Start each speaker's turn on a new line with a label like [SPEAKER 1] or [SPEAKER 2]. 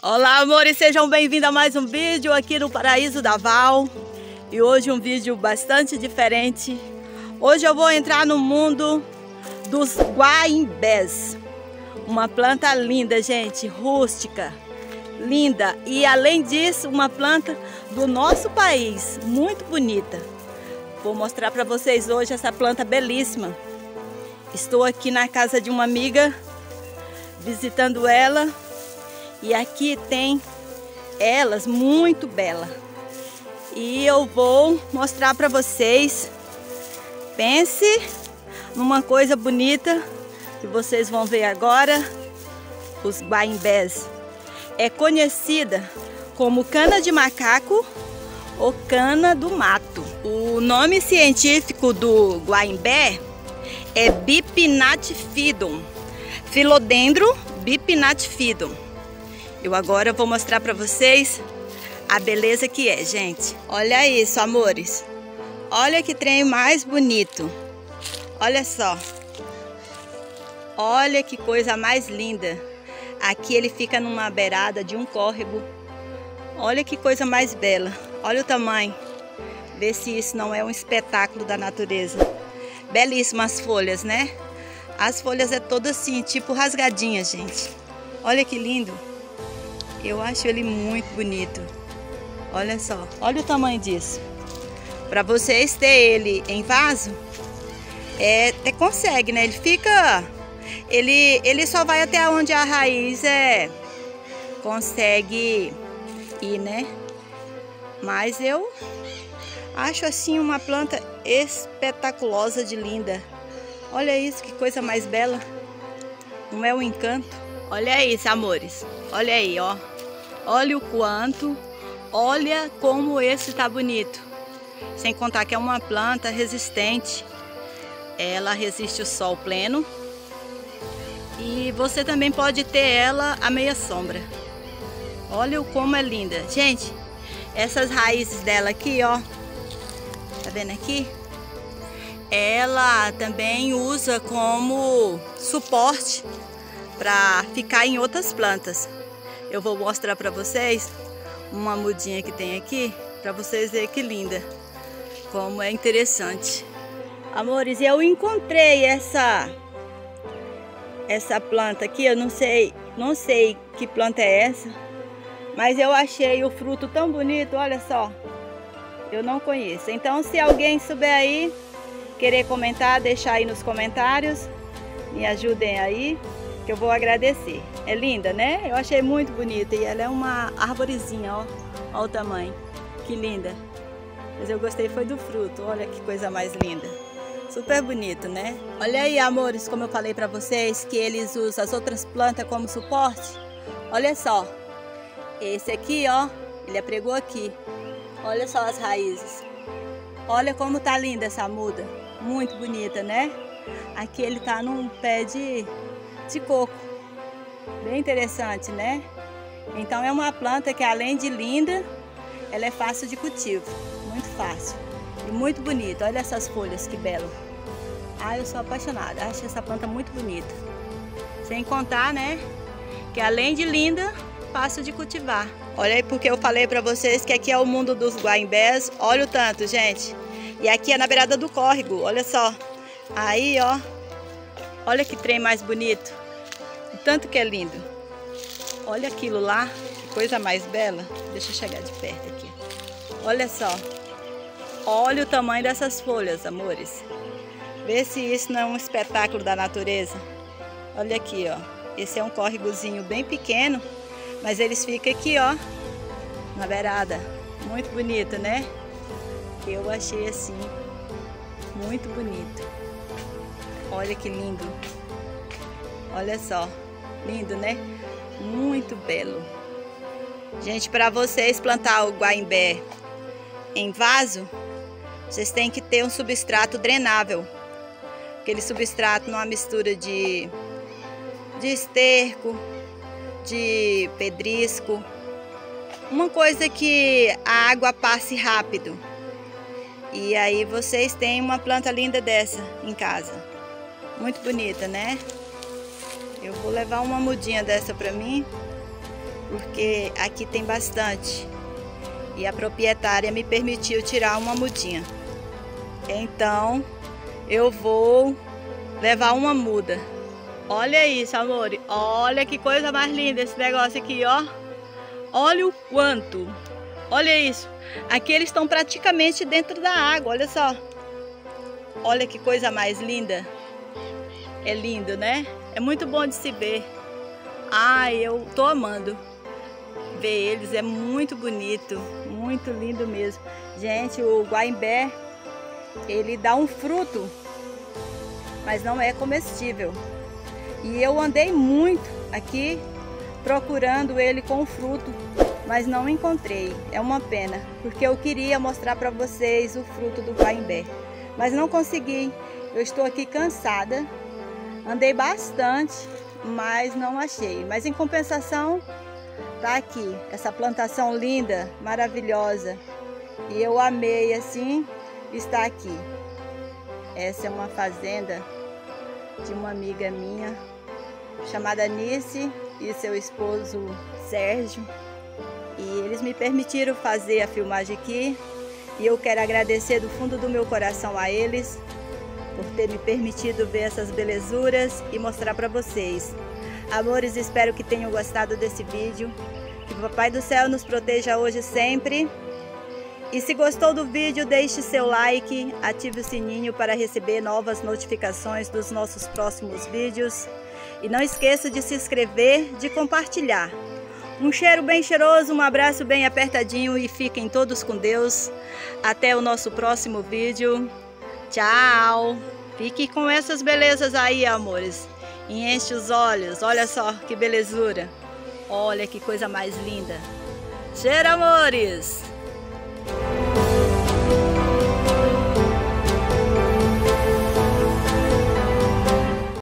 [SPEAKER 1] Olá, amores, sejam bem-vindos a mais um vídeo aqui no Paraíso da Val. E hoje um vídeo bastante diferente. Hoje eu vou entrar no mundo dos guaimbés. Uma planta linda, gente, rústica, linda. E além disso, uma planta do nosso país, muito bonita. Vou mostrar para vocês hoje essa planta belíssima. Estou aqui na casa de uma amiga, visitando ela. E aqui tem elas muito belas. E eu vou mostrar para vocês. Pense numa coisa bonita que vocês vão ver agora. Os guaimbés. É conhecida como cana de macaco ou cana do mato. O nome científico do guaimbé é Bipinatifidum. Philodendron Bipinatifidum. Eu agora vou mostrar para vocês a beleza que é, gente. Olha isso, amores. Olha que trem mais bonito. Olha só. Olha que coisa mais linda. Aqui ele fica numa beirada de um córrego. Olha que coisa mais bela. Olha o tamanho. Vê se isso não é um espetáculo da natureza. Belíssimas folhas, né? As folhas é todas assim, tipo rasgadinhas, gente. Olha que lindo. Eu acho ele muito bonito. Olha só, olha o tamanho disso. Para vocês ter ele em vaso, até consegue, né? Ele fica, ele só vai até onde a raiz consegue ir, né? Mas eu acho assim uma planta espetaculosa de linda. Olha isso, que coisa mais bela. Não é um encanto? Olha isso, amores. Olha aí, ó. Olha o quanto. Olha como esse tá bonito. Sem contar que é uma planta resistente. Ela resiste o sol pleno. E você também pode ter ela à meia sombra. Olha como é linda. Gente, essas raízes dela aqui, ó. Tá vendo aqui? Ela também usa como suporte para ficar em outras plantas. Eu vou mostrar para vocês uma mudinha que tem aqui, para vocês verem que linda, como é interessante. Amores, eu encontrei essa planta aqui, eu não sei que planta é essa, mas eu achei o fruto tão bonito, olha só. Eu não conheço. Então, se alguém souber aí, querer comentar, deixar aí nos comentários, me ajudem aí, que eu vou agradecer. É linda, né? Eu achei muito bonita e ela é uma arvorezinha, ó. Olha o tamanho. Que linda. Mas eu gostei foi do fruto. Olha que coisa mais linda. Super bonito, né? Olha aí, amores, como eu falei pra vocês, que eles usam as outras plantas como suporte. Olha só. Esse aqui, ó, ele apregou aqui. Olha só as raízes. Olha como tá linda essa muda. Muito bonita, né? Aqui ele tá num pé de coco. Bem interessante, né? Então é uma planta que, além de linda, ela é fácil de cultivo. Muito fácil. E muito bonita. Olha essas folhas, que belo. Ah, eu sou apaixonada. Acho essa planta muito bonita. Sem contar, né? Que além de linda, fácil de cultivar. Olha aí, porque eu falei pra vocês que aqui é o mundo dos guaimbés. Olha o tanto, gente. E aqui é na beirada do córrego. Olha só. Aí, ó. Olha que trem mais bonito. O tanto que é lindo. Olha aquilo lá. Que coisa mais bela. Deixa eu chegar de perto aqui. Olha só. Olha o tamanho dessas folhas, amores. Vê se isso não é um espetáculo da natureza. Olha aqui, ó. Esse é um córregozinho bem pequeno. Mas eles ficam aqui, ó. Na beirada. Muito bonito, né? Eu achei assim. Muito bonito. Olha que lindo. Olha só. Lindo, né? Muito belo. Gente, para vocês plantar o guaimbé em vaso, vocês têm que ter um substrato drenável. Aquele substrato numa mistura de esterco, de pedrisco. Uma coisa que a água passe rápido. E aí vocês têm uma planta linda dessa em casa. Muito bonita, né? Eu vou levar uma mudinha dessa pra mim. porque aqui tem bastante. E a proprietária me permitiu tirar uma mudinha. Então, eu vou levar uma muda. Olha isso, amor. Olha que coisa mais linda esse negócio aqui, ó. Olha o quanto. Olha isso. Aqui eles estão praticamente dentro da água, olha só. Olha que coisa mais linda. É lindo, né? É muito bom de se ver. Ai, eu tô amando ver eles. É muito bonito. Muito lindo mesmo. Gente, o guaimbé, ele dá um fruto, mas não é comestível. E eu andei muito aqui procurando ele com fruto, mas não encontrei. É uma pena, porque eu queria mostrar para vocês o fruto do guaimbé, mas não consegui. Eu estou aqui cansada, andei bastante, mas não achei. Mas em compensação, tá aqui essa plantação linda, maravilhosa. E eu amei assim estar aqui. Essa é uma fazenda de uma amiga minha, chamada Nice, e seu esposo Sérgio. E eles me permitiram fazer a filmagem aqui. E eu quero agradecer do fundo do meu coração a eles por ter me permitido ver essas belezuras e mostrar para vocês. Amores, espero que tenham gostado desse vídeo. Que o Papai do Céu nos proteja hoje e sempre. E se gostou do vídeo, deixe seu like, ative o sininho para receber novas notificações dos nossos próximos vídeos. E não esqueça de se inscrever, de compartilhar. Um cheiro bem cheiroso, um abraço bem apertadinho e fiquem todos com Deus. Até o nosso próximo vídeo. Tchau! Fique com essas belezas aí, amores. E enche os olhos. Olha só que belezura. Olha que coisa mais linda. Cheiro, amores!